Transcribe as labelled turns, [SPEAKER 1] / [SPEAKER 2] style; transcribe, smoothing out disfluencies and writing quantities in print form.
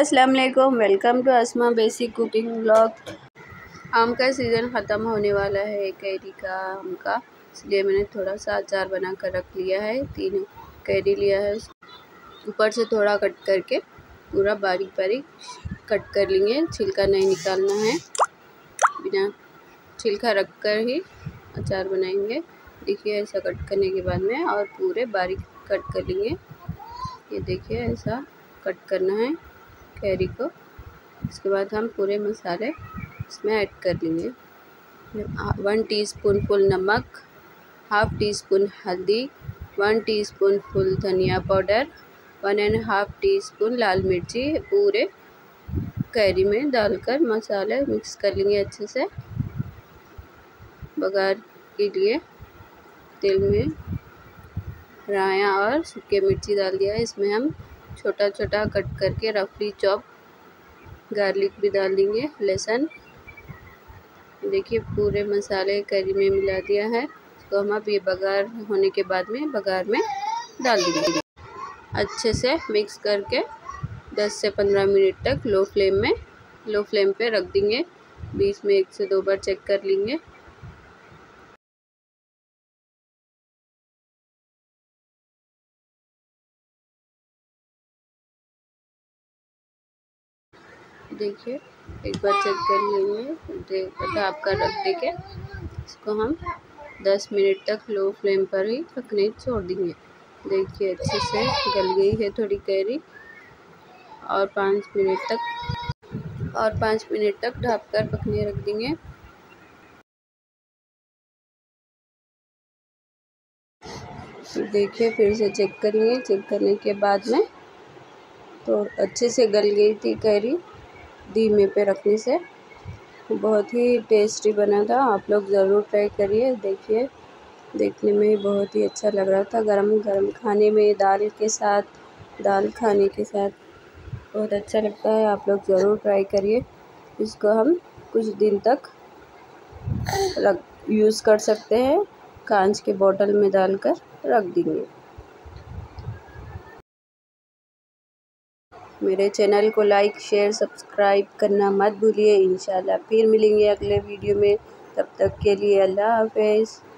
[SPEAKER 1] अस्सलाम वालेकुम, welcome to Asma basic cooking blog. आम का सीज़न ख़त्म होने वाला है, कैरी का, आम का, इसलिए मैंने थोड़ा सा अचार बना कर रख लिया है। 3 कैरी लिया है, ऊपर से थोड़ा कट करके पूरा बारीक बारीक कट कर लेंगे। छिलका नहीं निकालना है, बिना छिलका रख कर ही अचार बनाएंगे। देखिए ऐसा कट करने के बाद में और पूरे बारीक कट कर लेंगे। ये देखिए ऐसा कट करना है कैरी को। इसके बाद हम पूरे मसाले इसमें ऐड कर लेंगे। 1 टीस्पून फुल नमक, हाफ़ टी स्पून हल्दी, 1 टीस्पून फुल धनिया पाउडर, 1½ टीस्पून लाल मिर्ची पूरे कैरी में डालकर मसाले मिक्स कर लेंगे अच्छे से। बघार के लिए तेल में राया और सूखे मिर्ची डाल दिया है। इसमें हम छोटा छोटा कट करके रफली चॉप गार्लिक भी डाल देंगे, लहसुन। देखिए पूरे मसाले करी में मिला दिया है। इसको हम अब ये बघार होने के बाद में बघार में डाल देंगे। अच्छे से मिक्स करके 10 से 15 मिनट तक लो फ्लेम पे रख देंगे। बीच में 1 से 2 बार चेक कर लेंगे। देखिए एक बार चेक कर लेंगे, ढाप कर रख देंगे। इसको हम 10 मिनट तक लो फ्लेम पर ही पकने छोड़ देंगे। देखिए अच्छे से गल गई है थोड़ी कैरी, और 5 मिनट तक ढाप कर पकने रख देंगे। देखिए फिर से चेक करेंगे। चेक करने के बाद में तो अच्छे से गल गई थी कैरी, धीमे पे रखने से। बहुत ही टेस्टी बना था, आप लोग ज़रूर ट्राई करिए। देखिए देखने में बहुत ही अच्छा लग रहा था, गरम गरम खाने में दाल खाने के साथ बहुत अच्छा लगता है। आप लोग ज़रूर ट्राई करिए। इसको हम कुछ दिन तक यूज़ कर सकते हैं, कांच के बोतल में डालकर रख देंगे। मेरे चैनल को लाइक, शेयर, सब्सक्राइब करना मत भूलिए। इंशाल्लाह फिर मिलेंगे अगले वीडियो में। तब तक के लिए अल्लाह हाफ़िज़।